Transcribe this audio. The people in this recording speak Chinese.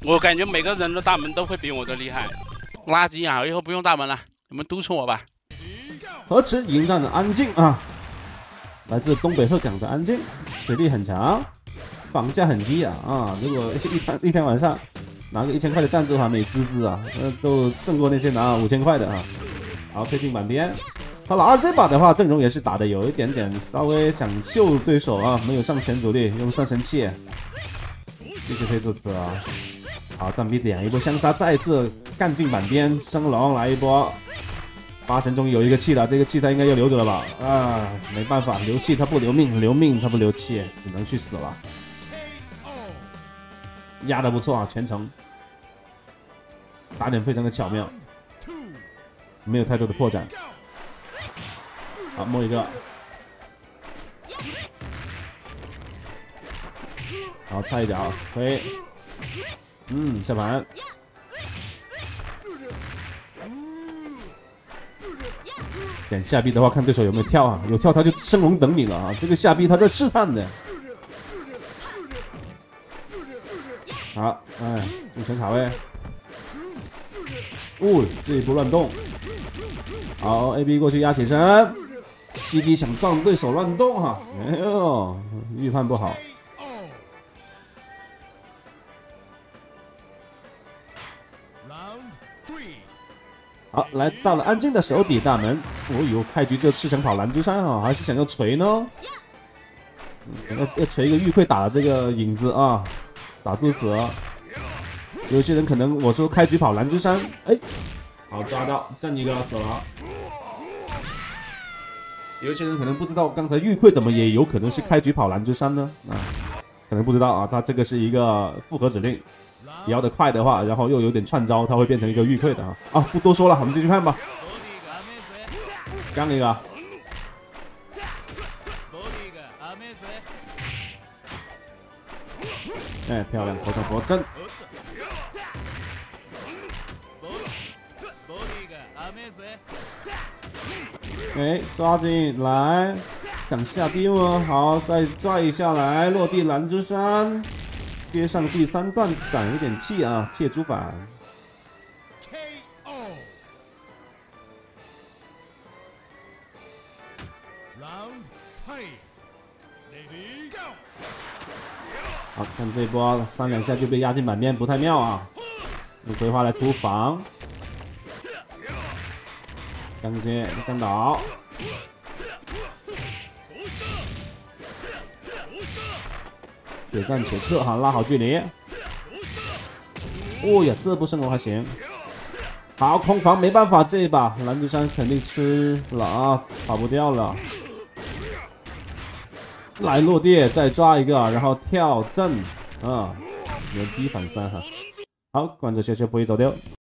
我感觉每个人的大门都会比我的厉害。垃圾啊！以后不用大门了，你们督促我吧。 河池迎战的安静啊，来自东北鹤岗的安静，实力很强，房价很低啊！如果一天晚上拿个1000块的赞助还美滋滋啊，都胜过那些拿5000块的啊。好，推进板边。他老二这把的话，阵容也是打的有一点点稍微想秀对手啊，没有上全主力，用上神器，继续推这次啊。好，战逼点一波相杀，再次干进板边，升龙来一波。8神终于有一个气了，这个气他应该要留着了吧？啊，没办法，留气他不留命，留命他不留气，只能去死了。压得不错啊，全程打点非常的巧妙，没有太多的破绽。好，摸一个，好，差一脚推，下盘。点下臂的话，看对手有没有跳啊，有跳他就升龙等你了啊！这个下臂他在试探的。好，重拳卡位。这一波乱动。好 ，AB 过去压起身 ，CD 想撞对手乱动哈，哎呦，预判不好。好，来到了安静的手底大门。开局这赤城跑蓝珠山啊，还是想要锤呢？要锤一个玉溃打这个影子啊，打住死。有些人可能我说开局跑蓝珠山，好抓到，震一个走了。有些人可能不知道，刚才玉溃怎么也有可能是开局跑蓝珠山呢？可能不知道啊，他这个是一个复合指令。摇得快的话，然后又有点串招，它会变成一个玉溃的啊！不多说了，我们继续看吧。刚一个，漂亮，头上佛阵。抓紧来，想下地吗？好，再拽下来，落地蓝之山。接上第3段，攒一点气啊！借主板。好，看这一波3两下就被压进板边，不太妙啊！用葵花来突防，刚先干倒。且战且撤哈，拉好距离。这波升龙还行。好，空防没办法，这一把蓝之山肯定吃了啊，跑不掉了。来落地，再抓一个，然后跳阵啊，原地反3哈。好，观者小不会走丢。